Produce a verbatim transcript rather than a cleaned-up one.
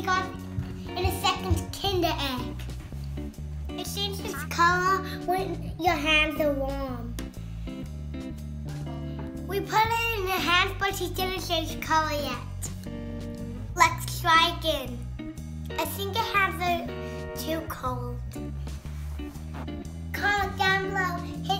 fun in a second Kinder Egg. It changes color when your hands are warm. We put it in your hands, but it didn't change color yet. Let's try again. I think your hands are too cold. Comment down below. Hit